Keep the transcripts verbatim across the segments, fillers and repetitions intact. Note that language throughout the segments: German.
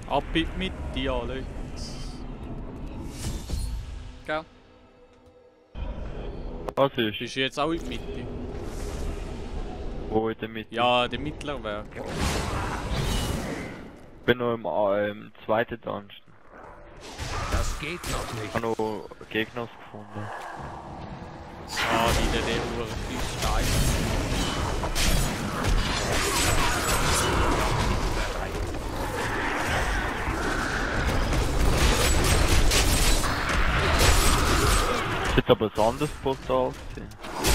Ab in die Mitte, ja, Leute. Gell? Was ist? Bist du jetzt auch in die Mitte? Wo in der Mitte? Ja, der Mittlerwerk. Ich bin noch im, äh, im zweiten Dungeon. Das geht noch Ich nicht. habe noch Gegner gefunden. Ah, wieder der Uhr Stein. Das ist jetzt aber ein anderes Portal gewesen.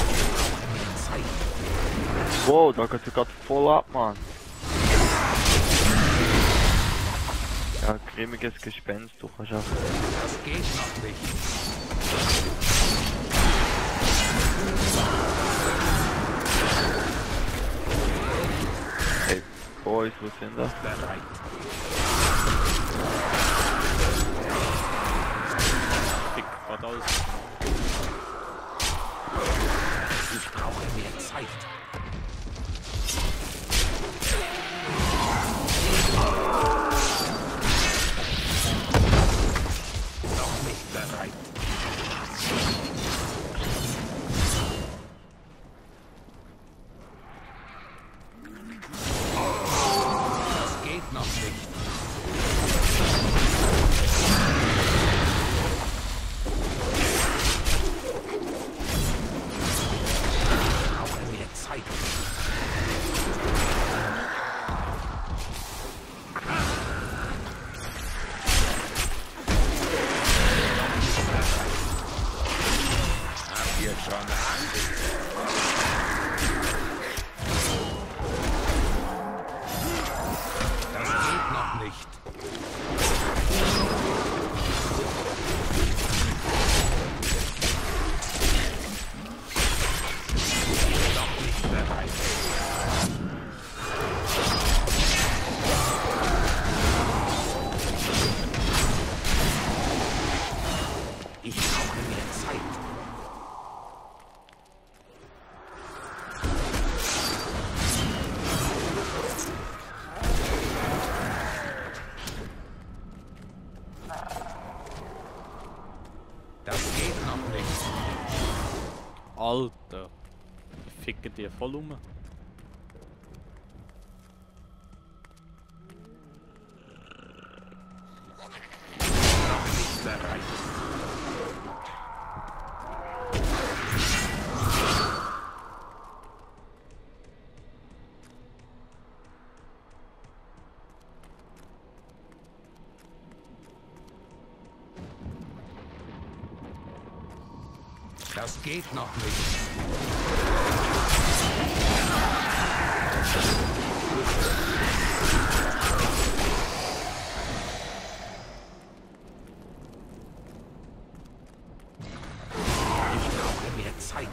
Wow, da geht es gerade voll ab, Mann. Ja, grimmiges Gespenst, du kannst auch. Das geht noch nicht. Hey, Boys, wo sind das? Bereit. Fick grad alles. Ich brauche mehr Zeit. Noch nicht bereit. Das geht noch nicht. Ich brauche mehr Zeit. Habt ihr schon Angst? Das geht noch nicht. Noch nicht bereit. Ich brauche mehr Zeit. Das geht noch nicht. Alter. Ich ficke dir voll um. Noch nicht bereit. Das geht noch nicht. Ich brauche mehr Zeit.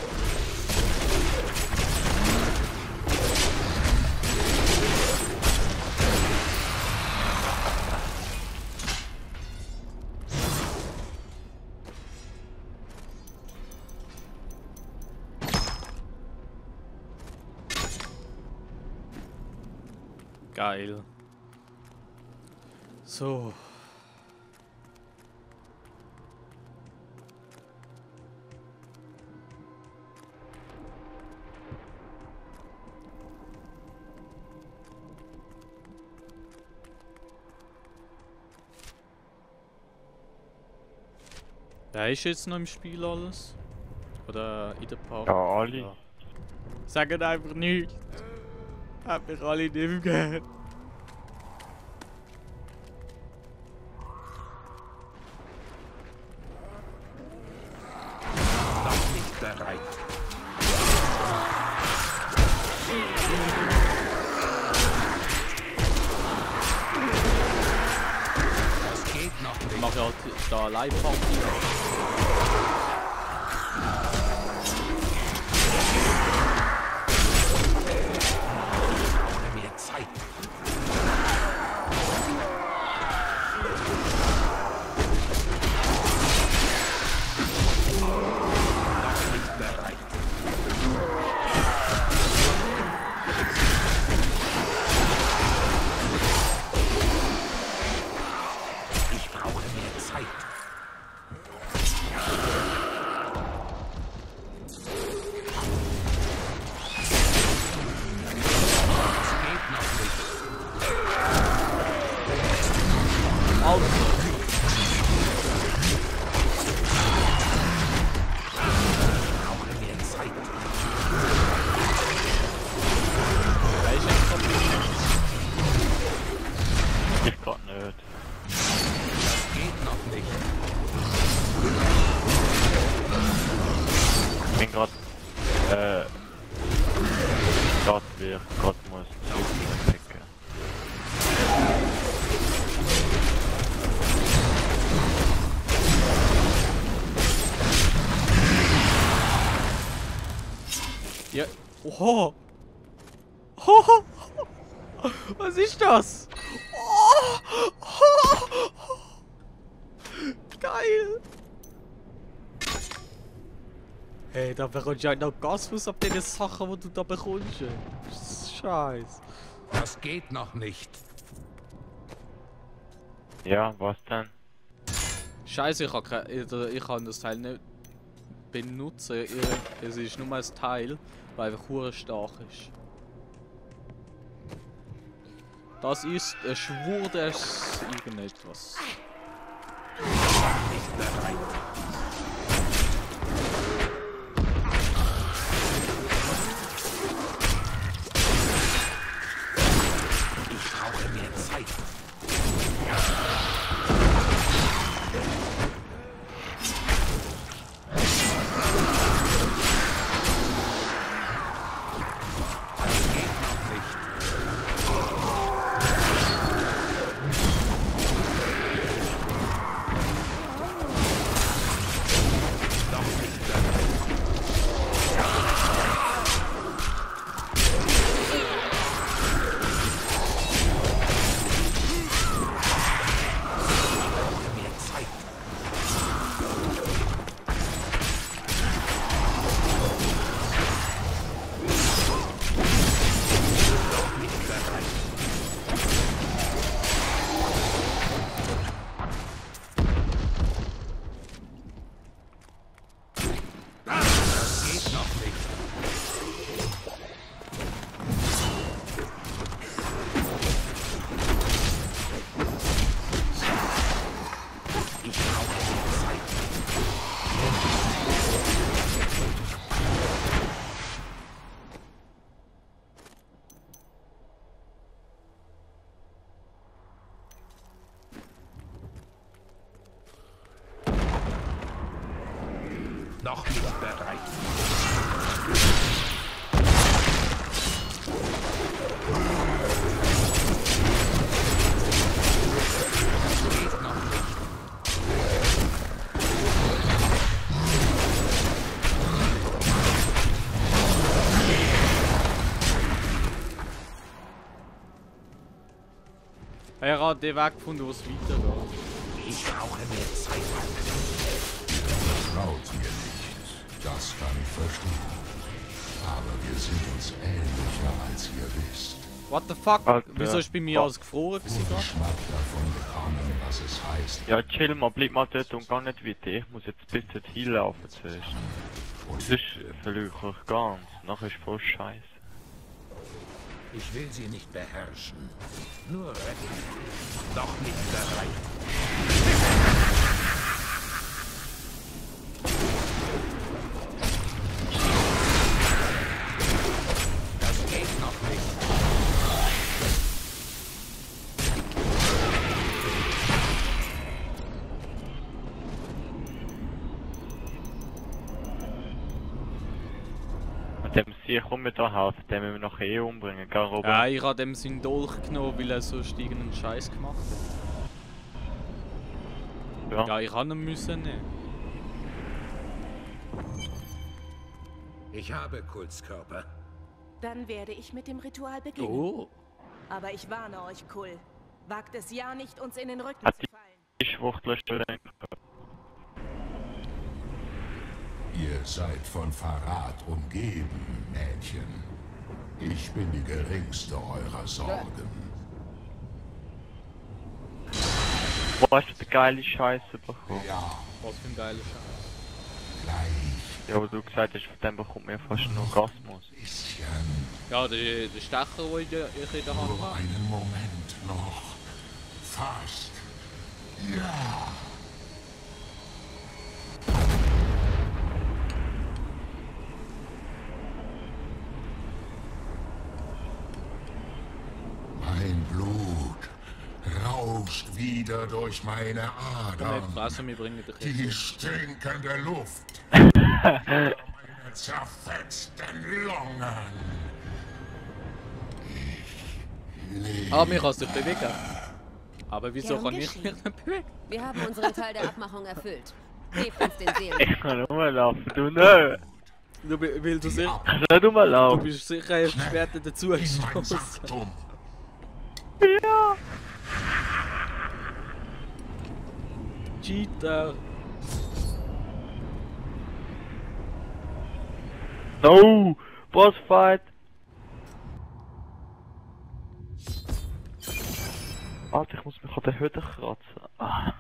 Geil. So. Wer ist jetzt noch im Spiel alles? Oder in der Party? Ja, alle. Ja. Sagen einfach nichts. Hat mich alle nicht mehr gern. Noch nicht bereit. Das geht noch Ich nicht. mache halt da Live-Party. Ich brauche mehr Zeit. Noch nicht bereit. zurückchecken. Ja. Oho. Oho. Was ist das? Oh. Oh. Geil. Hey, da bekommst du ja noch Gas aus ab den Sachen, die du da bekommst. Scheiße. Das geht noch nicht. Ja, was denn? Scheiße, ich kann, ich kann das Teil nicht benutzen. Es ist nur ein Teil, weil einfach hure stark ist. Das ist ein Schwur des irgendetwas. Nicht bereit. Ich brauche mehr Zeit. Noch nicht bereit. Das geht noch nicht. Er hat den Weg gefunden, wo es weitergeht. Ich brauche mehr Zeit. Traut mir nicht, das kann ich verstehen. Aber wir sind uns ähnlicher, als ihr wisst. What the fuck? Alter. Wieso ist bei mir alles gefroren gewesen gerade? Geschmack davon bekommen, was es heißt. Ja, chill mal, bleib mal dort und gar nicht weiter. Ich muss jetzt bis dort hinlaufen zuerst. Sonst verliere ich euch ganz. Nachher ist voll scheiße. Ich will sie nicht beherrschen. Nur retten. Noch nicht bereit. Das geht noch nicht. Und dem Sieg kommt mir da helfen, den müssen wir nachher eh umbringen, gell Robert? Ja, ich habe dem seinen Dolch genommen, weil er so steigenden Scheiß gemacht hat. Ja. Ja, ich habe ihn müssen nehmen. Ich habe Kultskörper. Dann werde ich mit dem Ritual beginnen. Oh. Aber ich warne euch, Kull. Wagt es ja nicht, uns in den Rücken Hat zu die- fallen. Ich Schwuchtler stellen. Ihr seid von Verrat umgeben, Mädchen. Ich bin die geringste eurer Sorgen. Wo hast du die geile Scheiße bekommen? Ja, Was für ein geiler Scheiß. gleich. Ja, wo du gesagt hast, von dem bekommt mir fast nur Orgasmus. Bisschen. Ja, der, der Stecher, den ich, ich in der Hand Nur habe. einen Moment noch. Fast. Ja. Mein Blut rauscht wieder durch meine Komm, Adern. nicht fressen, wir bringen dich Die jetzt. stinkende Luft. Meine zerfetzten Lungen. Ah, mir kann es nicht bewegen. Aber wieso Gern kann ich geschehen. mich nicht bewegen? Wir haben unseren Teil der Abmachung erfüllt. Gebt uns den Seelen. Ich kann rumlaufen, du nicht. Du, bi- weil du, sicher, Ich kann nicht du rumlaufen. bist sicher erst später dazu In mein gestoßen. Sackturm. Ja. Cheater. No! Bossfight! Alter, ich muss mich an der Hütte kratzen. Ah.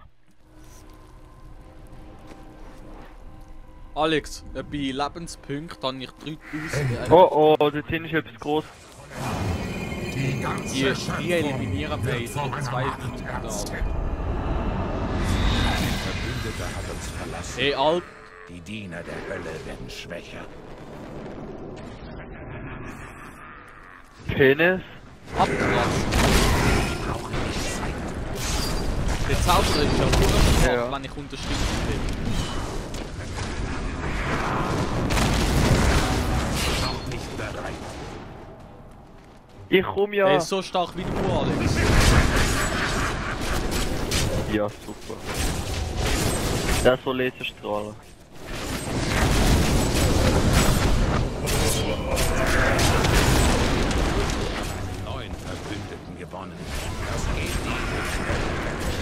Alex, äh, bei Lebenspunkten habe ich dreitausend. Äh, Oh oh, dort hinten ist etwas groß. Die ganze Die, die Schöpfung eliminieren wird bei vor meiner zwei Macht Minuten. ernst da. genommen. Ein Verbündeter hat uns verlassen. Hey, Alt. Die Diener der Hölle werden schwächer. Penis? Abkratzen. Ich brauche nicht Zeit. Der Zauberer ist ja nur Ja. noch, wenn ich unterstützt bin. Noch nicht bereit. Ich komm ja! Der ist so stark wie du, Alex. Ja, super. Der soll Laserstrahlen. Neuen Verbündeten gewonnen. Das geht nie.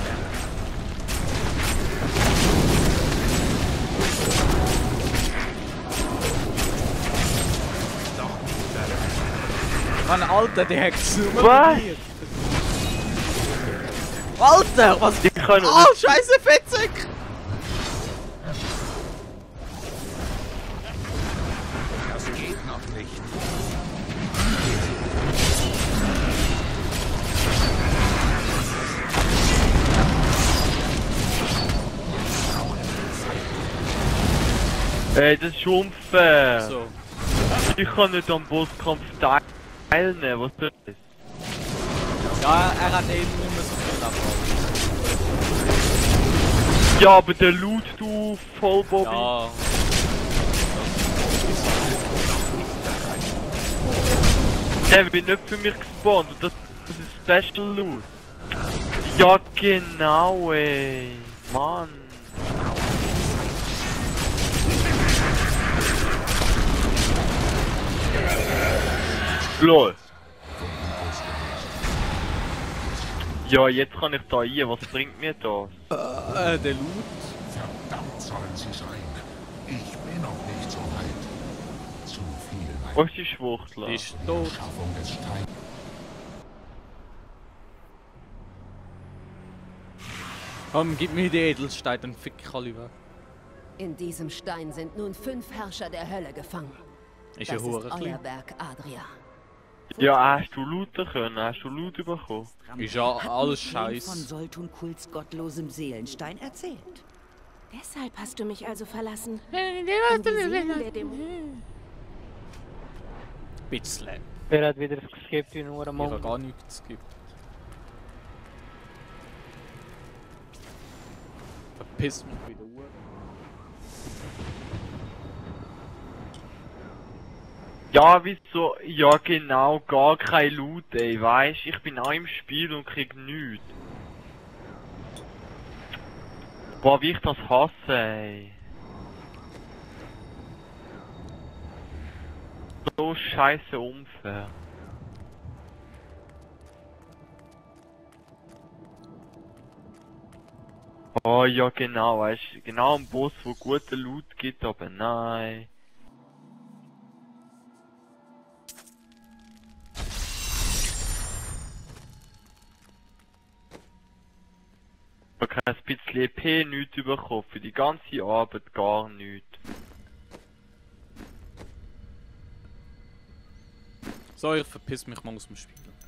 Doch nicht bereit. Mann, Alter, der hat es nur Was? mit mir. Alter, was? Ich kann Oh, scheiße, Fetzig! Das geht noch nicht. Ey, das ist unfair! So. Ich kann nicht am Bosskampf teilnehmen, was soll das? Ja, er hat eben nicht mehr so viel Abfall. Ja, aber der Loot, du Vollbobby. Ja. Der wird nicht für mich gespawnt und das, das ist Special Loot. Ja, genau, ey. Mann. Lol. Ja, jetzt kann ich da rein. Was bringt mir das? Äh, der Loot. Verdammt sollen sie sein. Ich bin noch nicht so weit. Zu viel Wo ist die Schwuchtler? Ist tot. Schaffung des Steins. Komm, gib mir die Edelsteine, dann fick ich alle weg. In diesem Stein sind nun fünf Herrscher der Hölle gefangen. Ist Das ja hure ist euer klein. Werk, Adria. Ja, hast du looten können? Hast du Loot bekommen? Ist ja Hat alles mir Glenn scheiß. von Soltun Kults gottlosem Seelenstein erzählt. Deshalb hast du mich also verlassen. Um die Seelen der Dämonen. Bisschen. Wer hat wieder geskippt wie nur Ich am habe Morgen? gar nichts gegeben. Verpiss mich wieder Uhr. Ja, wieso? Ja, genau, gar kein Loot, ey, weisst, ich bin auch im Spiel und krieg nichts. Boah, wie ich das hasse, ey. So scheiße unfair. Oh ja, genau, weißt du, genau ein Boss, wo guten Loot gibt, aber nein. Ich habe ein bisschen E P nichts bekommen, für die ganze Arbeit gar nichts. So, ich verpiss mich mal aus dem Spiel.